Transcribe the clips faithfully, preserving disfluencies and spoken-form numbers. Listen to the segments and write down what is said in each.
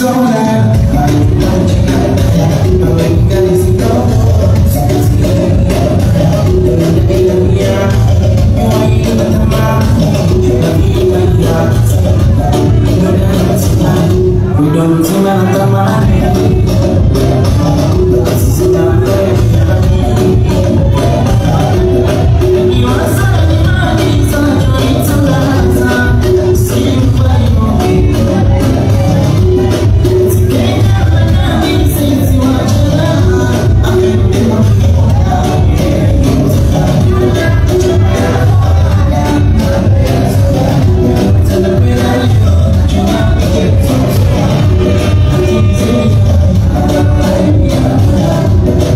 Yeah.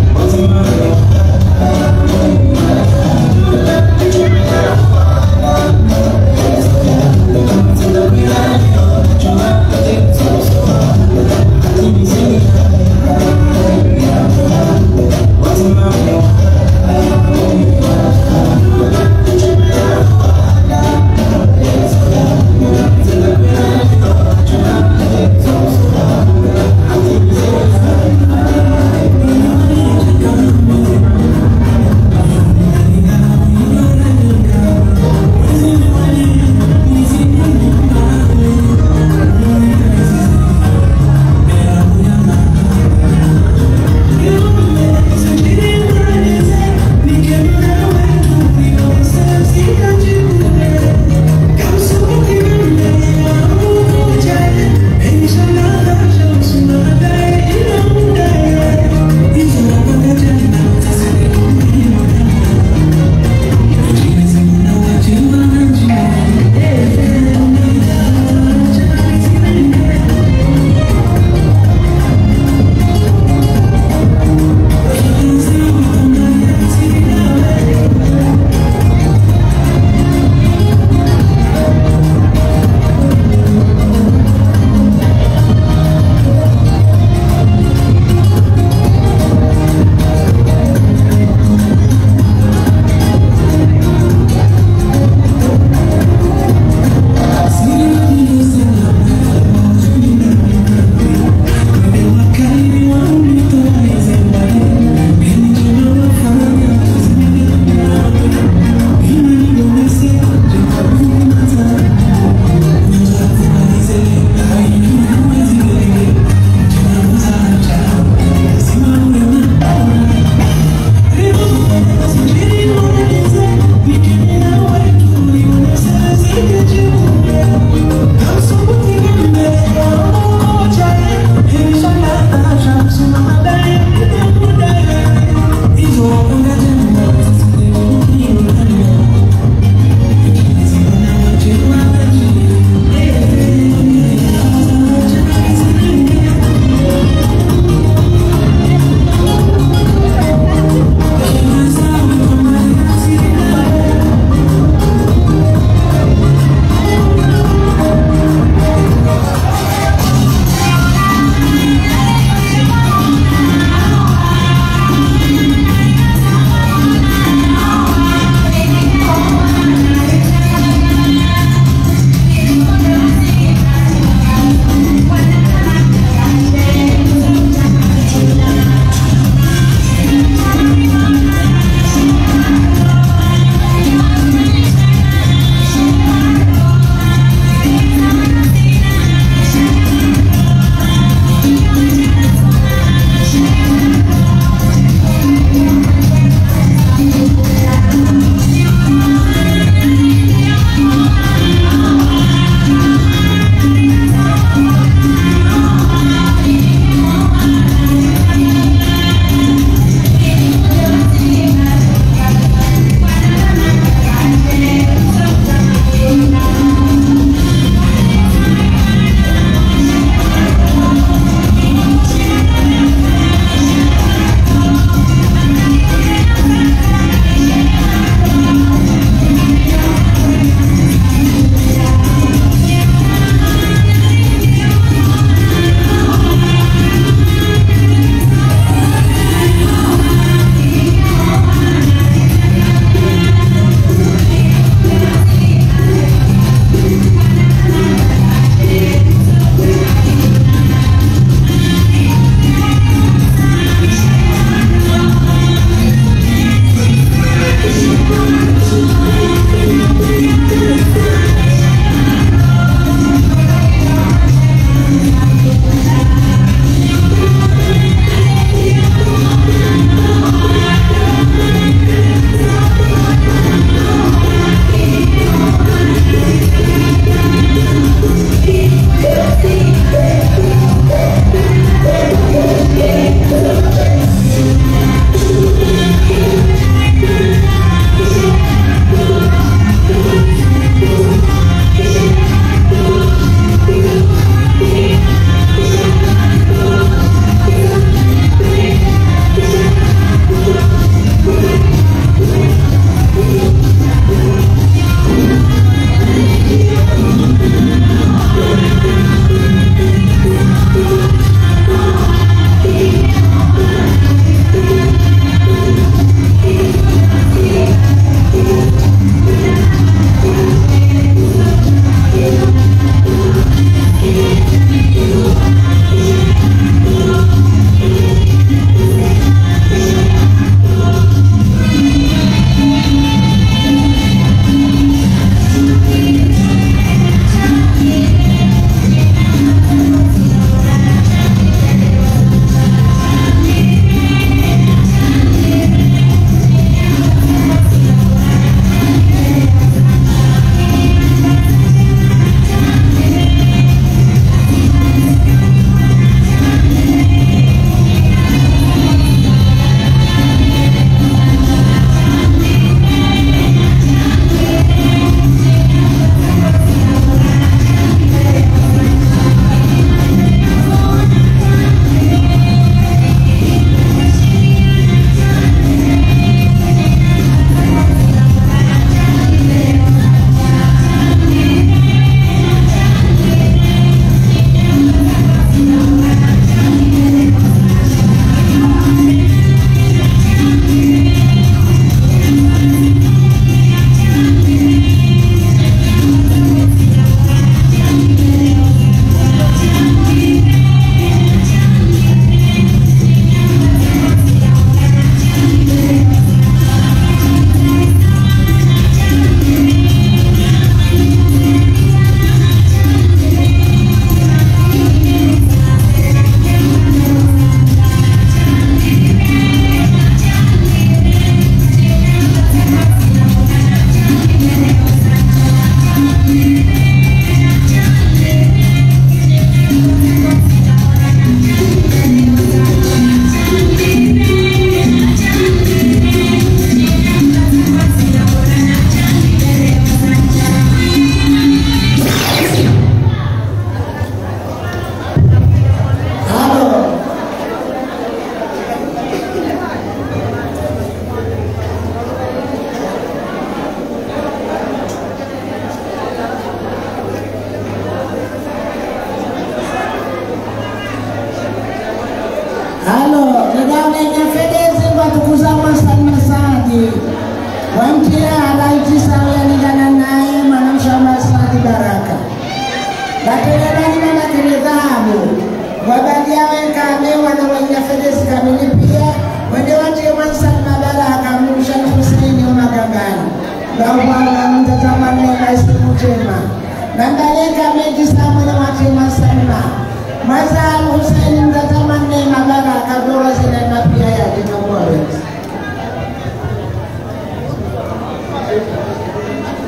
Halo, nidawanya fedezi watukuza Salma Saadi. Wamtia halaiki sawa nidana nae manamshama Saadi Baraka. Bakelebani mama kene dhahabu. Wabadia wenka amewa na wanya fedezi kamili pia. Wende watie wan Salma Baraka mshan Hussein Umagangani. Bawala mtatamane na isimu jema. Nandaleka meji samu na watie wan Salma. Mazal Hussein mtatamane Mabaraka doa zina na pia ya dina mwawezi.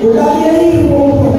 udalia hii huko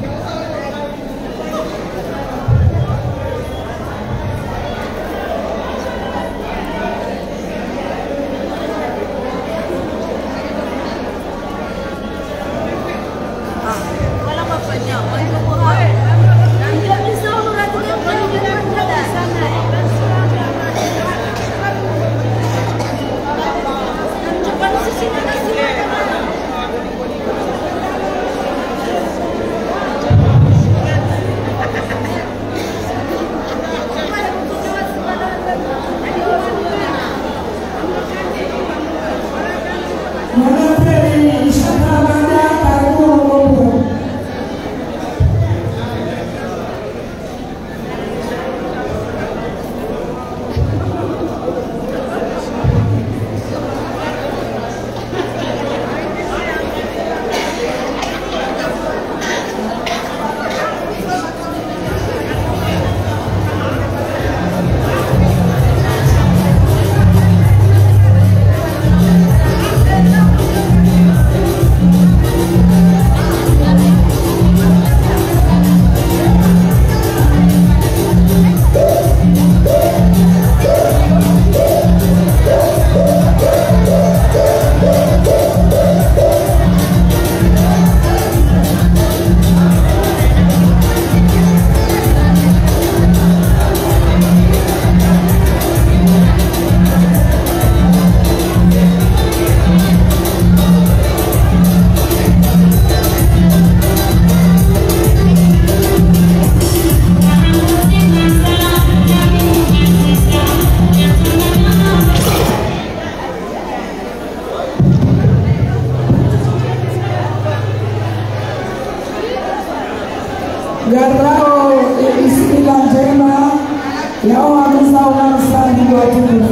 Garao istilah jema yao hamsa hamsa di watu.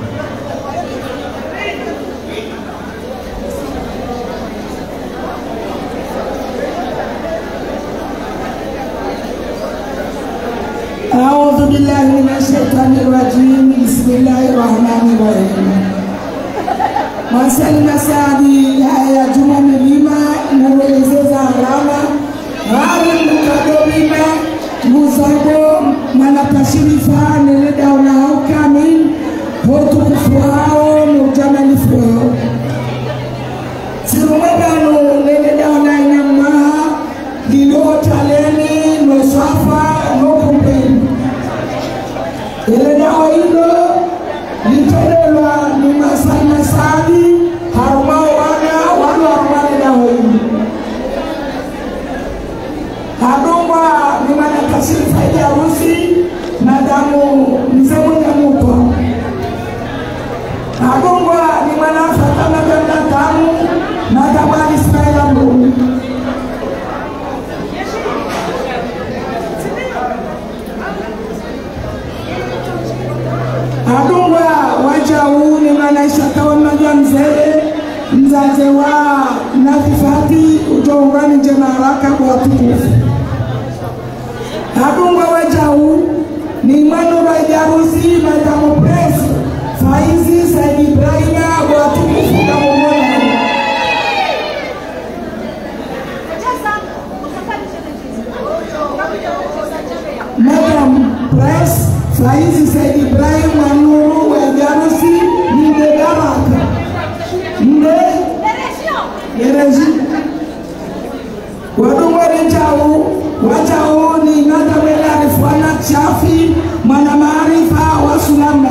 A'udzu billahi minasyaitonir rajim. Bismillahirrahmanirrahim. Masali masadi ya juma milima naelezeza alama hali mukadobima muzabo manapashirifa neleda unao kamin hotu kufuhao mujamalifu hao sirumabano neleda unainamaha lilo taleni nosafa nokumpeni neleda hilo litolelwa ni masali masadi harumao wana wano harumane na hili hadungwa ni manakashiri faida ya usi madamu mzemu nyamuko hadungwa ni manafata maganda tamu madamu alismaila mbuni hadungwa waja huu ni manaishakawa maja mzee mzaze wa nafifati utoungani njema haraka kwa tukufu hadungwa wajau ni manu wajarusi madamu presi Faizi Said Ibrahima watukufu na mwana Madam Press Faizi Said Ibrahima Nuru wajarusi ni baraka nde Yereji wadungwa rejau wajau ni nata wela rifwana chafi mana maarifa wa sunama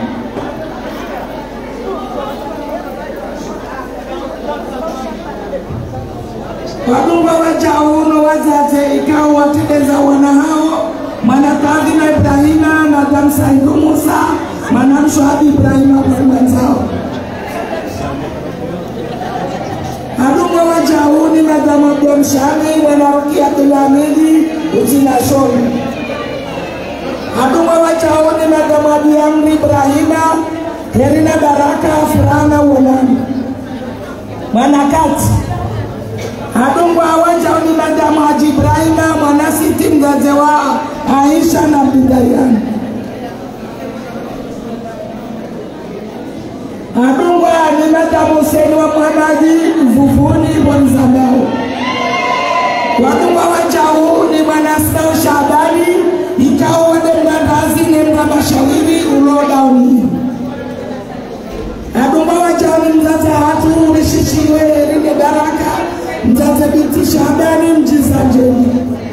wadungwa wajau no wazaze ikawa watedeza wana hao mana kadhi na Ibrahima na damsaidu Musa mana mshuhadi Ibrahima kwa mwenzao hadungwa wajau ni madamu Abdulmshani wanarukia tulamidi uzina shoni hadungwa wajau ni madamu Abiyamri Ibrahima herina baraka furana uonani manakati hadungwa wajau ni madamu Haji Ibrahima mwanasiti mgaze wa Aisha na Bidayani hadungwa ni madamu Hussein wa Muhammadi Mvuvuni Bonzambao ni mzazi hatu ulishishiwe linde baraka mzazi binti Shabani mjizanjeni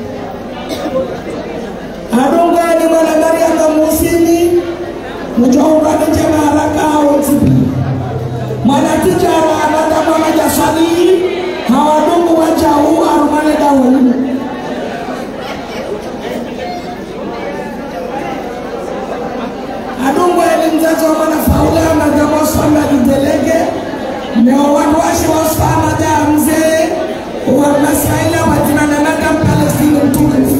adonga ni mwana Mariamu musini mjomba ni jamaraka wotipi mwana tijara anata mwana jasali hawadungu wajau arumane dawali adungu ni mzazi wa mwana faula na jamosa na kidelege Neo watu washi wasfama da mzee wa masaila watina na nadam Palestine mtukufu.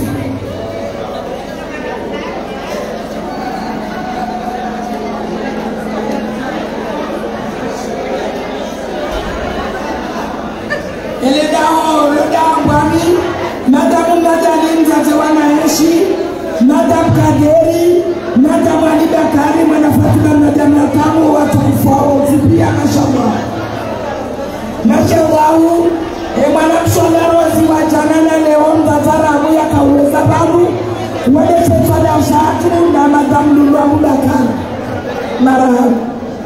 Ele dao loda mbami nadamu nadali mzazi wanaeshi nadam kaderi nadam alibakari manafatima nadam natamu watu kufao zipia mashallah Mashallahu, emana msholaro ziwa janana leo mtazaramu ya kaule sababu wade sefada usatu na madam lulwa mudakana marahamu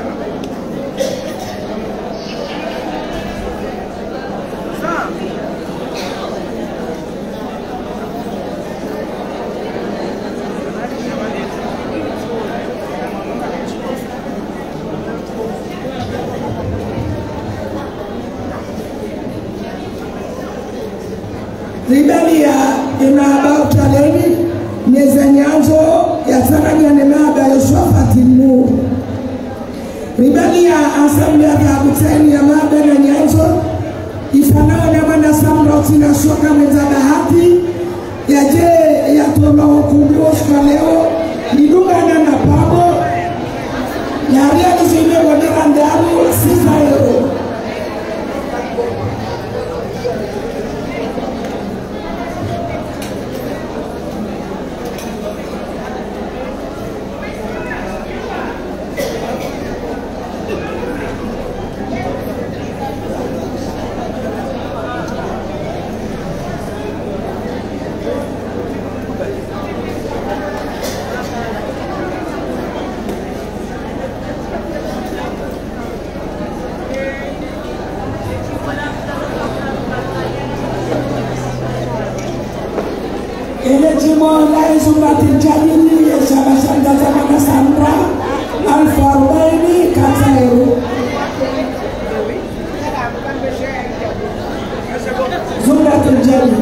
Ribalia inaba utaleni nyeza nyanzo ya saranya nenaba Yosua Fatimu Ribalia asambi ya kabuteni ya mabe na nyanzo ifanao na mana samroti na shoka mezada hati ya je ya tola hukumu kwa leo nidungana na pabo ya ria kizime wadira ndaru sisa euro Elejimo la izumati jadini ya shabashanda zamana Sandra Alfarubaini Katairu Zumati jadini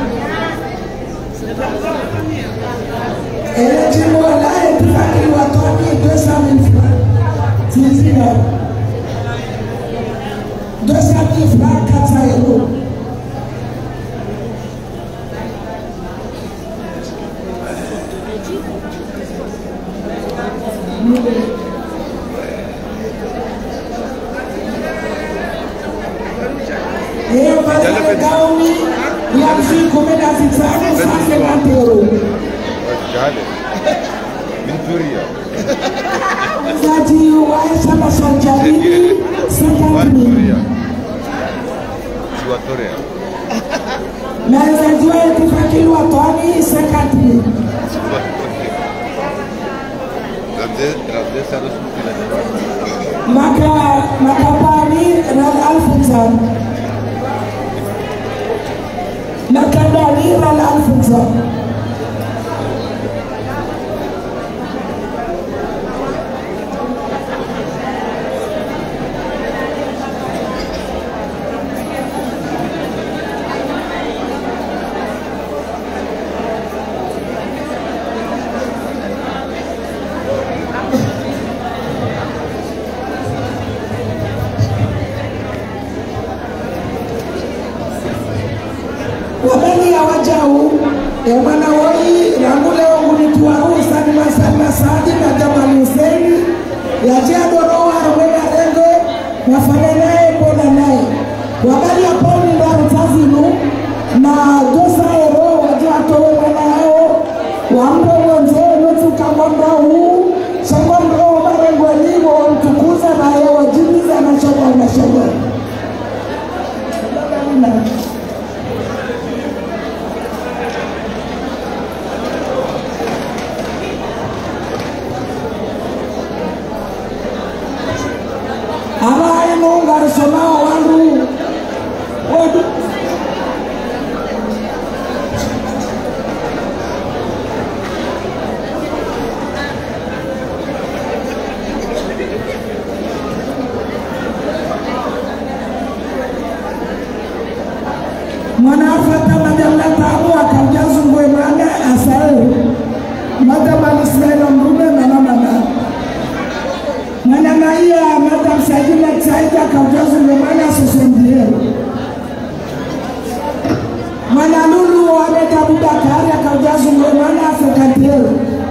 Elejimo la etifaki watoni deux cent mille francs Tizina deux cent mille francs Katairu Eh, pada gauni yang si komeda sisanya sampai nantiru. Jadi, Venturia. Jadi, wahai sama saja ini sekali. Venturia. Na zajua itifaki watoni sekali. Maka maka pani ral alfunzan. Maka dari ral alfunzan. Wabeni ya wajau ya mana woi rangule wangu nituwaru sani masana saadi na Jamal Hussein ya jado roa arwena renge wafanya nae pona nae wabali ya poni ndaru tazinu na dosa ero wajua towe wanao wambo wanze nutu kamwamba huu shangwamba huu marengo ligo mtukuza na ya wajimiza na shangwa na shangwa Mwanafata madam Natabu akajazu ngwe mana asae. Madam Alismaila Mrume na mama. Manangaiya madam Sajina Tsaida akajazu ngwe mana sosendie. Manalulu Ahmed Abubakar akajazu ngwe mana sekantero.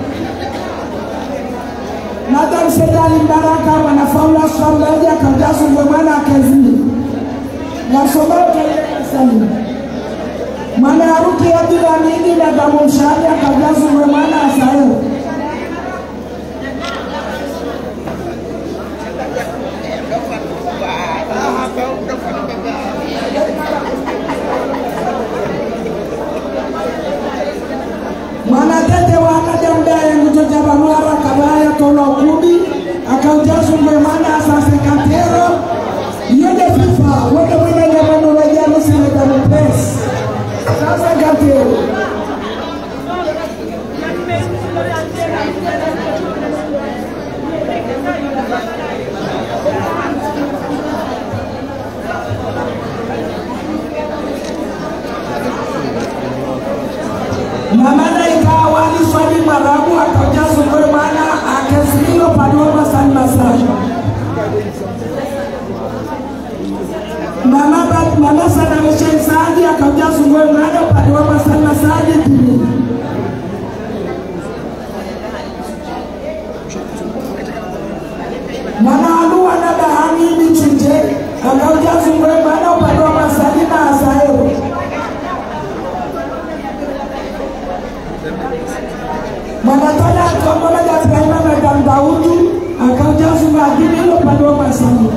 Madam Sedali Baraka wanafaula swambaji akajazu ngwe mana kazini. Nasomao kaya sali. Mana haruki ya bila mingi na damu mshahadi akajazu ngwe mana asayo. Mana tete wa akajamda ya ngutoja banuara kabaya tono kubi akajazu ngwe mana asase katero. Yode FIFA, wode wede nyamano wajia musime damu press. Sasa katero. Mamana ikawa wali swali marabu akajazu ngwe mana akesilo paduwa masani masaji. Mama bat mama sana meshen saadi akajazu ngwe mana paduwa masani masaji tini. Mama alu wana bahani michuje akajazu ngwe mana paduwa masani na asayo. Manatala akamona jatkaima madam Daudi akajazu ngwe ilo paduwa masani.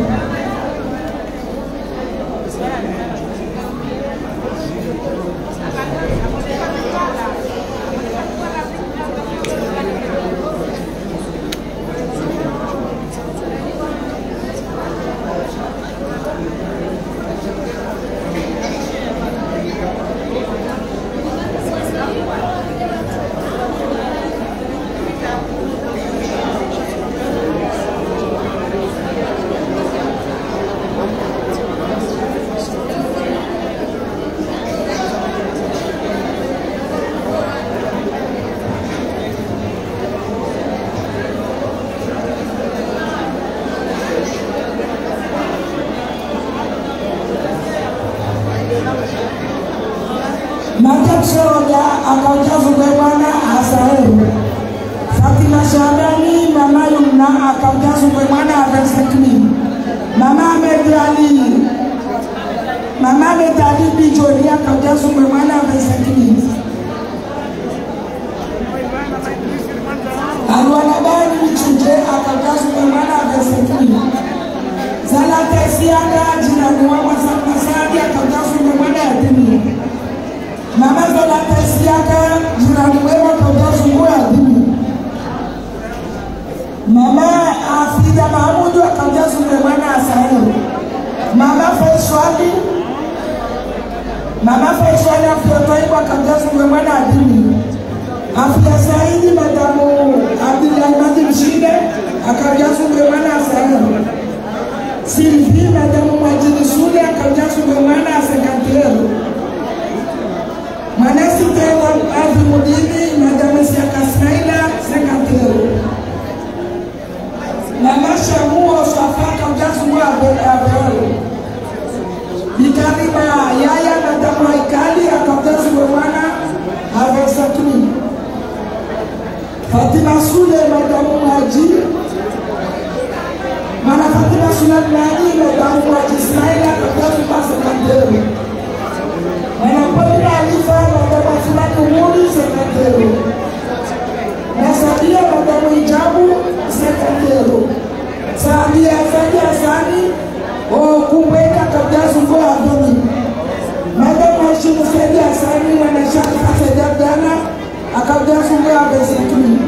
Seoja akajazu ngwe mana asaeru. Fatima Shabani mama Yumna akajazu ngwe mana avesekni. Mama Mediali Mama Mediali Bijoli akajazu ngwe mana avesekni. Alwana bani michuje akajazu ngwe mana avesekni. Zala tesianga jina nuwa masadi akajazu ngwe mana yatini. Mama zola tesiaka jirani wema kajazu ngwe adini. Mama Afida Mahmudu akajazu ngwe mana asaeru. Mama Faiswali Mama Faiswali afiotoibu akajazu ngwe mana adini. Afia Saidi madamu Abdulahimadi Mshide akajazu ngwe mana asaeru. Silvi madamu Majidi Sule akajazu ngwe mana asekantero. Manasi tewa Avi Mudini madamu Siaka Smaila sekantero. Mama Shamu Oswafaka akajazu ngwe abeabearu. Bikarima Yaya madamu Haikali akajazu ngwe mana avesakini. Fatima Sule madamu Maji Mana Fatima Sule Maji madamu Maji Ismaila akajazu ngwe sekantero. Mana Fatima Alifa madamu Fulani Umuri sekantero. Nasadia madamu Ijabu sekantero. Sadia Sadia Asani o kumbeka akajazu ngwe adoni. Madamu Hashimu Sadia Asani wanashaka kasedabdana akajazu ngwe abesekini.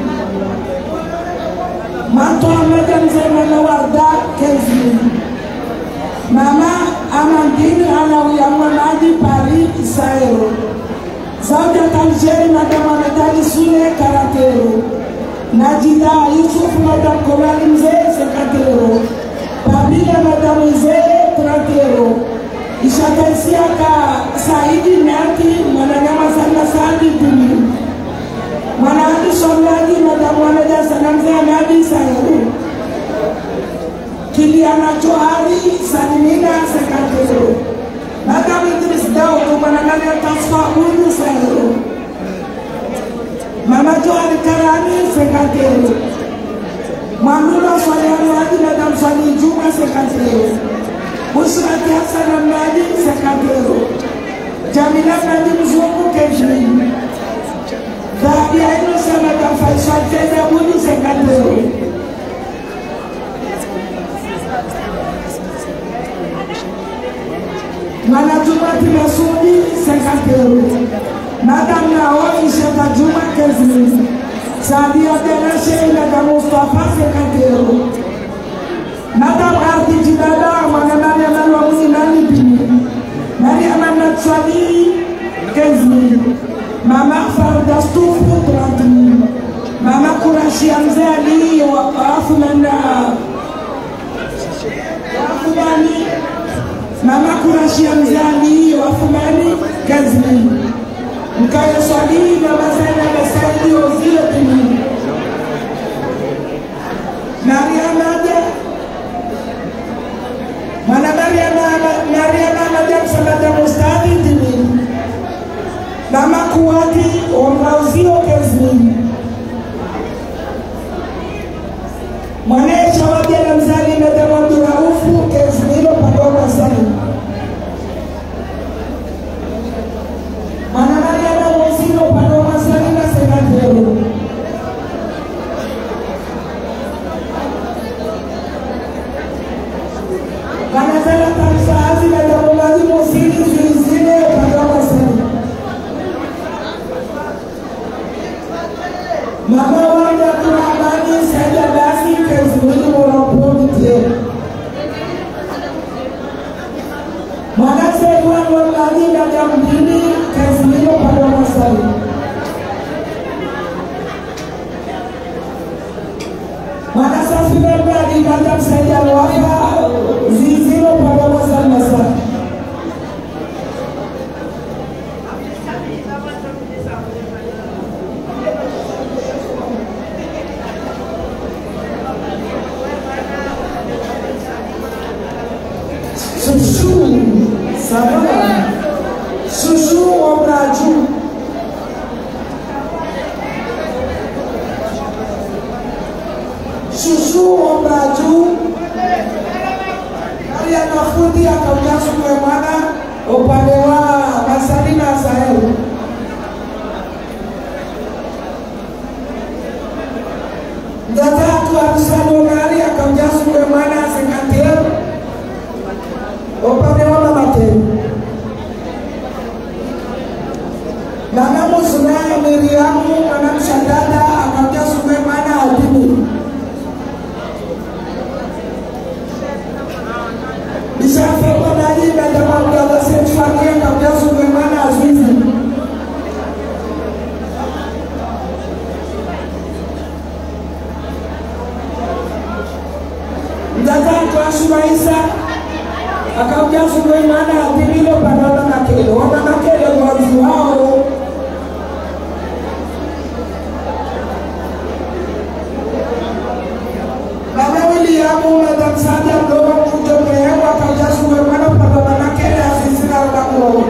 Manto Madam Zemana Warda Kenzini. Mama Amandini Anawiyamu Nadi Paris Isaero. Zawja Tanjeri Madam Ametali Sule Karatero. Najida Yusuf Madam Komali Mzee Sekatero. Babila Madam Mzee Tratero. Isha Makaisiaka Saidi Nati Mwananyama Sana Sadi Dini Mwanahadi Somladi Madamuanaja Sanamzea Nadi Sayu Kiliana Johari Sanimina Sekatero Madam Idris Dao Managania Tasfa Unu Sayu Mama Johari Karani Sekatero Mamula Swayani Wadi Madam Swani Juma Sekatero Musrati Hassan Nadi Sekatero Jamila Nadi Mzungu Kejri Dhabi Aino Sana Faisal Teza Buni Sekatero Mana Juma Timasudi Sekatero Madam Naomi Sheta Juma Kejri Sadia Tenashe Ila Mustafa Sekatero Madam Arti Jidada Mananani Amalwa Muzi Nani Bini Nani Amanat Swadi Kejri Mama Farda Stufu Trantini Mama Kurashi Amzali Wafumana Wafumani Mama Kurashi Amzali Wafumani Kazmi Mkaya Swadi Mama Zaina Basaidi Ozile Bini Mariana De Mana Mariana Mariana Madam Samada Mustadi Dini Mama Kuwati Omrauzio Kazmi Mwane Shawabia na Mzali Madam Abduraufu Kazmi Lo Padoma Zali Mana Mariana Mozino Padoma Zali na Sekatero Mana Zala Tamsaazi Madam Omrazi Mozini Zilizine Padoma Zali Mama Wanda Kurabani Saja Basi Kazmi Morapoti Mana Sewa Wanda Madam Dini Kazmi Padoma Zali Mana Safina Badi Madam Saja Wafa Zizino Padoma Zali Susu Sabana Susu Obraju Susu Obraju Ariana Fundi Akaujasu Kwemana upande wa Masalina Sahel Datatu Abisano Nari Akaujasu Kwemana Sekatero upande wa Mamateu Mama Musuna Miriamu Mama Mshadada Akauja Sukwemana Adini Bisa Fekwa Nari Madama Mgala Sefani Akauja Sukwemana Azizi Mdata Kwa Shumaisa Akauja Sukwemana Adini Lo Padona Nakele Wana Nakele Wazi wao Mama Williamu Madam Sadia Mdogo Mkuto Mehewa Akauja Sukwemana Padona Nakele Azizi na Udakuro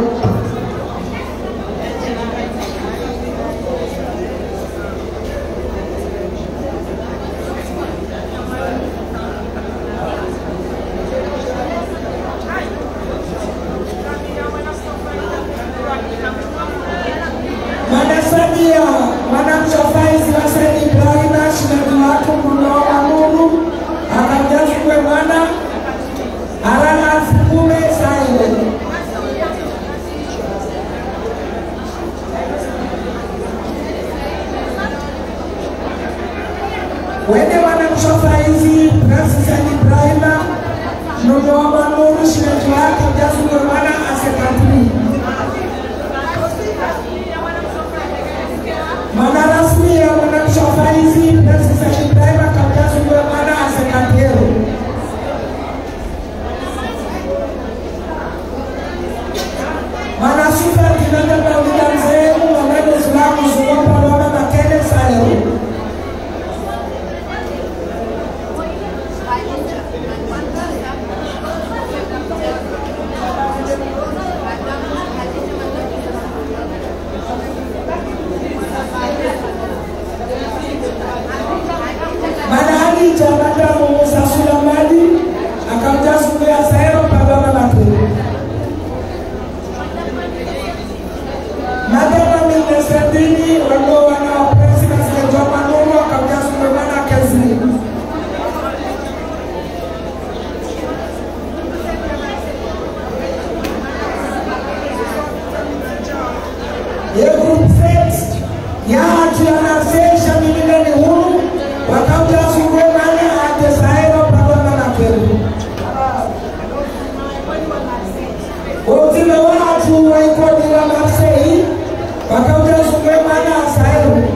Wakauja sungwe mana asairu